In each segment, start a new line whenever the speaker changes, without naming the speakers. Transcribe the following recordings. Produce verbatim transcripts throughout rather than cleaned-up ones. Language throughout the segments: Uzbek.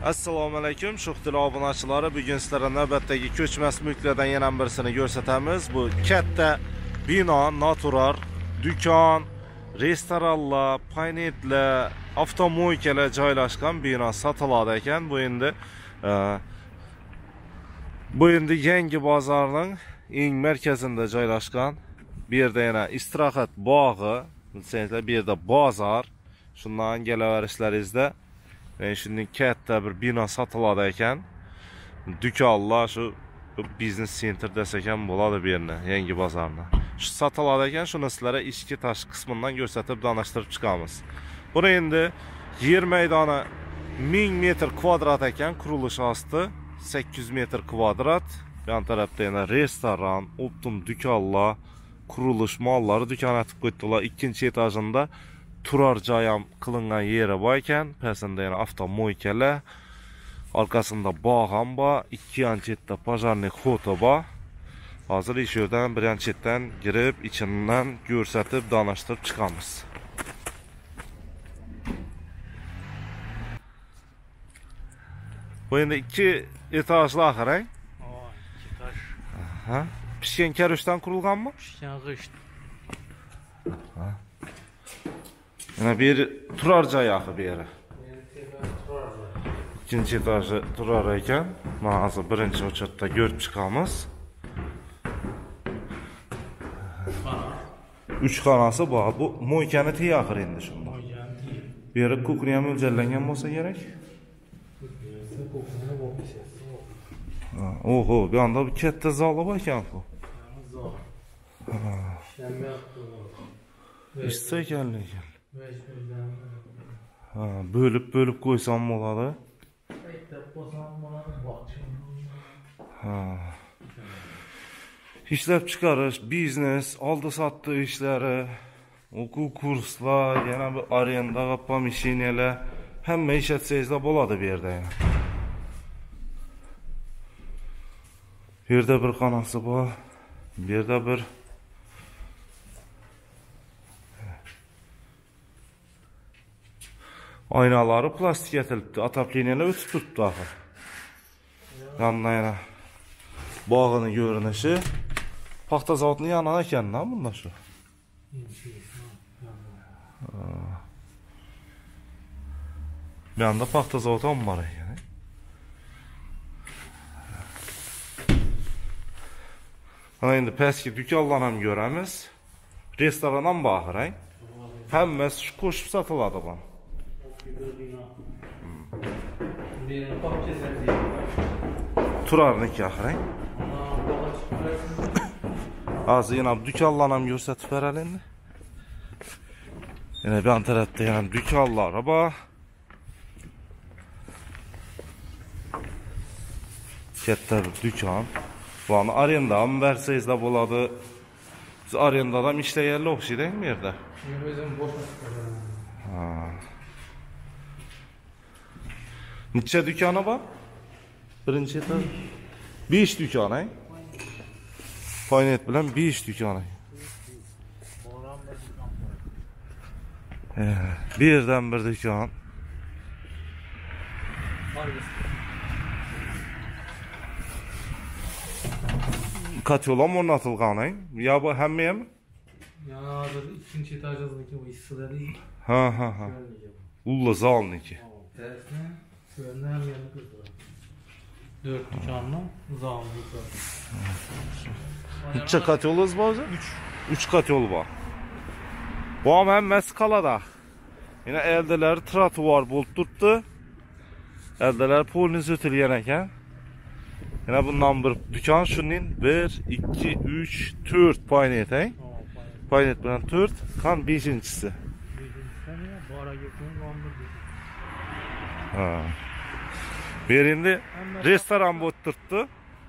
Assalomu alaykum, Sho'xtili obunachilari. Bugun sizlarga navbatdagi ko'chmas mulklardan yana birisini ko'rsatamiz. Bu katta bino, natural, do'kon, restoranlar, paynetlar, avtomoykalar joylashgan bino sotiladi ekan. Bu endi bu endi yangi bozorning eng markazida joylashgan. Bu yerda yana istirohat bog'i, bilsangizlar, bu yerda bozor. Shundan kelaverishlaringizda yani şimdi katta bir bino sotiladi ekan. Do'konlar shu biznes center desek ham bo'ladi bu yerni, yangi bozorni. Shu sotiladi ekan, shuni sizlarga ichki tashqi qismidan ko'rsatib, donashtirib chiqamiz. Buni endi yer maydoni ming metr kvadrat ekan, qurilish osti sakkiz yuz metr kvadrat. Yan tarafda yana restoran, optim do'konlar, qurilish mollari do'kon atib qo'ydilar. Ikkinchi etajında turar joy ham qilingan yeri bor ekan. Pasında yana avtomoykalar, orqasida bog' ham bor, ikki yon chetda pojarniy xota bor. Hozir ish yerdan bir yon chetdan girib, ichidan ko'rsatib, donashtirib chiqamiz. Bu endi ikki etajli axir, ha?
ikki etaj.
Ha? Pishgan karushdan qurilganmi?
Pishgan g'isht.
Ha. Yana bir turar joy axir bu yeri. İkinci etajı turar ekan. Mana hozir birinchi o'chatda ko'rib chiqamiz. uch xonasi bor. Bu mo'ykani tiy axir endi shunda. Bu yeri kukni ham mo'ljallangan bo'lsa kerak. Oho, bu anda bir katta zali bor ekan bu.
Zol.
İşte ekanlar. Ha, bölüp bölüp koysam bo'ladi. Ha. İşlep chiqarish, biznes, oldi sotdi ishlari, o'quv kurslar, yana bir arenda pomishiniyalar, hamma ishlatsangizlar bo'ladi bu yerda yana. Bu yerda bir xonasi bor, bu yerda bir aynaları plastik etilibdi, atapleniylar o'tib turibdi axir. Yandan yana bog'ini ko'rinishi, paxta zavodining yanida ekan-da bunda shu. Bu yanda paxta zavodi ham bor ekan. Ana endi pastki do'konlarni ham ko'ramiz. Restoran ham bor axir, hammasi shu qo'shib sotiladi bu. Turarniki axir. Hozir yana do'konlarni ham ko'rsatib beraylik endi. Yana bu tarafda yana do'konlar bor. Katta bir do'kon. Buni arendadan bersangizlar bo'ladi. Biz arendadan ishlaganlar o'xshaydi bu yerda.
Men o'zim boshqa.
Ha. Necha do'koni bor? Birinchi etaj besh do'kon, ha? Paynet bilan besh do'koni. Bir yerdan bir do'kon. Katyolam o'rnatilgan, ha? Ya bu hamma ham?
Ya hozir ikkinchi etajdagi bu issiqlari.
Ha, ha, ha. Ulla zalniki.
Tersine Görünler yanı kızdı. Dört dükkanla uzağımız var.
Neçə kat yolunuz var hocam? Üç. Üç kat yolu var. Bu am həmməsi qalada. Yine eldeləri trotuar bulup tutdu. Eldeləri poliniz ötülgən ekan. Yine bundan bir dükkan şunun bir, iki, üç, dört paynet, he? Paynet bilen dört, kan beşincisi.
Beşincisi ne? Bara gitmeyin, on bir.
Ha. Bir indi restoran bo'ttirdi.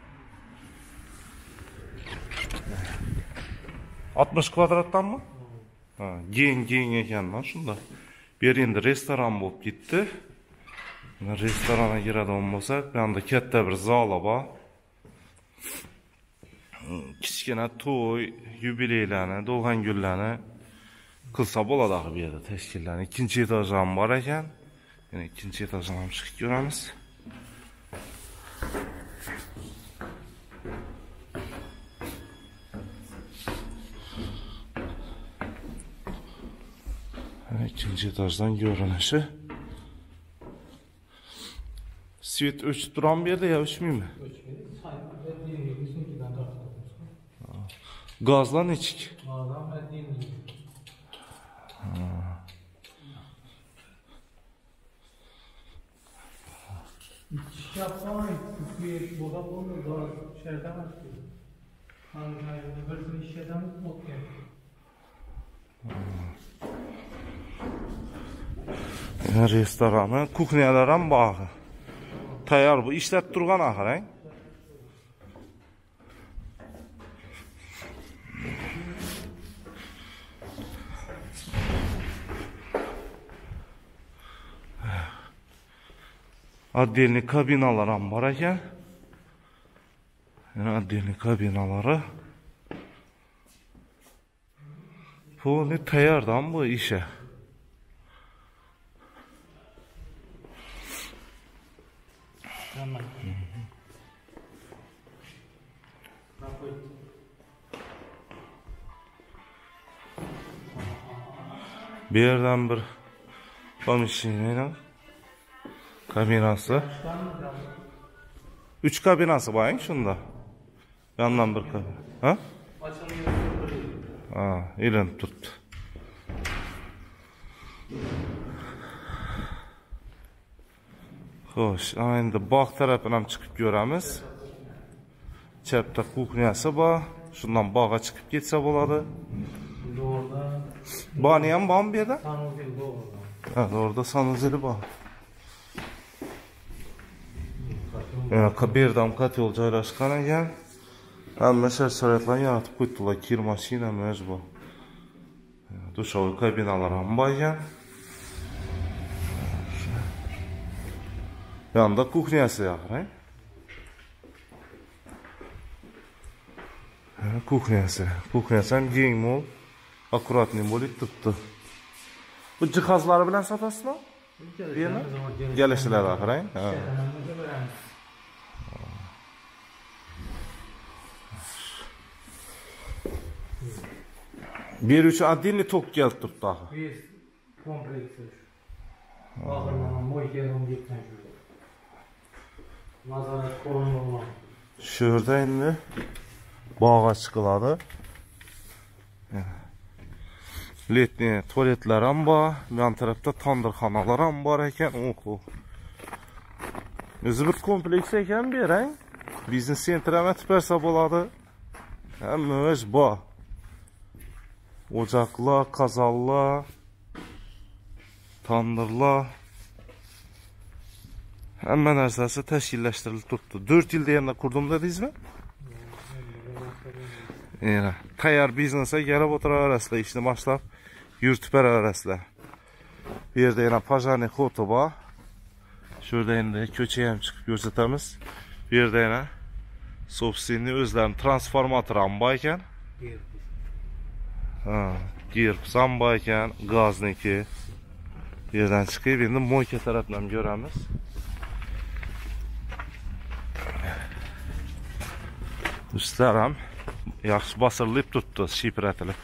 altmış kvadratdan mı? Ha, giyin giyin ekan lan shunda. Bir indi restoran bo'lib ketdi. Restorana giradigan bo'lsak, bu yerda katta bir zali bor. Kichkina to'y, yubileylarni, to'g'an kunlarni qilsa bo'ladi axir bu yerda tashkillarni. Ikkinchi etaj ham bor ekan. Yani ikinci etajdan ham chiqib ko'ramiz. İkinci etajdan görünüşü. Svet ölçüp duran bir yerde ya ölçmüyor mu? Gazla neçik?
Gazdan ettiğin İç yapsana, bir boğa bulunur, gaz şerden açıyor. Hangi hayırlı bir iş yerden mutlu
yani. Restoranı, kuchniyalar bağı. Tayar bu, işlet durgan ahir, he? Addelini kabinalar var eken. Yani addelini kabinaları. Bu ne tayardan bu işe.
Tamam.
Bir yerden bir komisyonun kabinası. Üç kabinası var şunda. Yandan bir kabin. Ha? Ha, ilin tuttu. Hoş, aynı bak tarafından çıkıp göremiz. Çepte kuchnyası var. Şundan bağa çıkıp gitse boladı.
Doğruda.
Baniyam var bir yerde?
Sanuzeli doğruda.
Evet, orada sanuzeli var. Yani bir dam kat yol joylashgan ekan. Hamma shart-sharoitlarni yaratib qo'ydilar. Kir mashina mezbo. Dushovoy kabinalar ham bor ekan. Yanında kuchnyasi yaxshi, he? Kuchnyasi. Kuchnyasi ham keng mo'l, akkuratniy bo'lib turibdi. Bu jihozlari bilan sotasizmi? Buyerni? Kelishlar axir, he? Ha. Bir üçü adilini tok gelip turibdi axir.
Bir kompleksi. Bağırmadan boy gelin gitmez. Nazaret korunmalı.
Şurada endi bağa çıkıladı. Letni tuvaletler ham bor, yan tarafta tandırxonalar ham bor ekan. Oho. O'zi bir kompleks ekan bir, he? Biznes sentr ham aytib bo'ladi. Hamma o'z bor. Ocaklar, kazallar, tandırlar. Hamma narsasi tashkillashtirilib turibdi. dört yilda yana qurdim dedingizmi? Yana tayyor biznesga kelib o'tiraverasizlar, ishni boshlab yuritib beraverasizlar. Bu yerda yana pajani xoti bor. Şurada endi ko'cha ham chiqib ko'rsatamiz. Bu yerda yana собственный o'zlarining transformatori ham bor ekan. Ha, girps ham bor ekan, gazniki. Bu yerdan chiqib endi mo'yka tarafdan ham ko'ramiz. Üstler ham yaxshi bosirilib turibdi, shipratilib.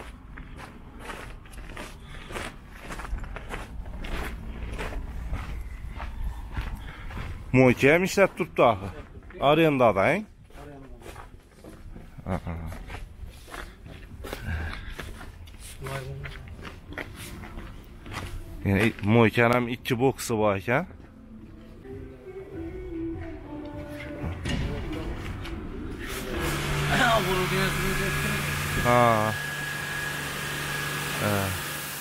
Mo'yka ham ishlab turibdi axir. Arendada, he? Yani mo'ykanın ham ikki boksi bor ekan. Ha. Evet.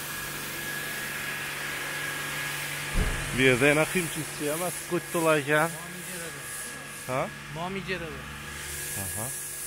Bir yerda yana qiyinchilikchi emas, qo'ydilar ekan. Ha?
Mamicerada.
Aha.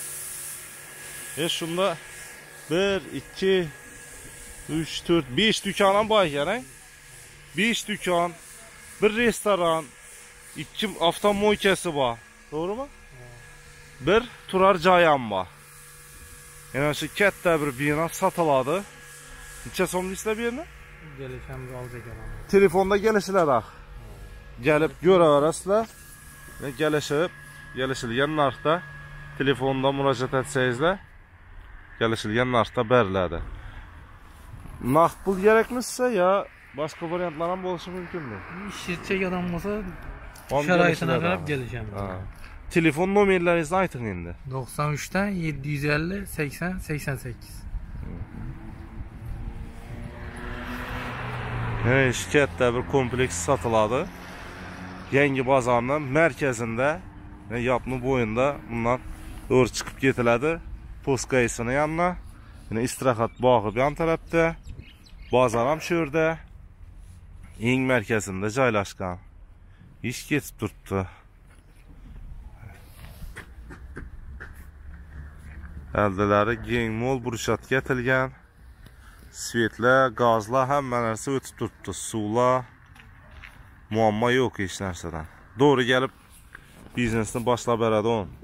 E şunda bir, iki, üç, dört, beş dükkan ham bor ekan, he? beş dükkan, bir restoran, iki avtomoykasi bor. Doğru mu? Bir turar joy ham bor. Yani şu katta bir bino sotiladi. Necha so'm deysizlar bu yerni?
Gelişemiz olacak yani.
Telefonda gelişler ah. Gelip göreverasizlar ve gelişip gelişilgan narxda telefonda müracaat etsəizlər gelişilgan narxda beriladi. Naqd pul gerekmişsə ya başqa variantlar ham bo'lishi mumkinmi?
İşçi adam olsa
Onu
şəraitine
gelişiladi
qarab
ama.
geleceğim.
Ha. Telefon nomerlərinizini aytın endi.
doksan üçten yedi yüz elli seksen seksen sekiz.
Yəni şirkətdə bir kompleks satıladı. Yangi bazarının mərkəzində, yəni yapının boyunda bundan doğru çıxıb getilədi. Poskayısının yanına. Yəni istirahat bağı bir yan tərəfdə. Bazar ham şu yerdə. Eng mərkəzində joylashgan. İş ketib turibdi. Əldiləri keng mol burushatga etilgan. Svetlar, gazlar hamma narsa o'tib turibdi. Suvlar muammo yo'q hech narsadan. Doğru gelip biznesini boshlab beradi.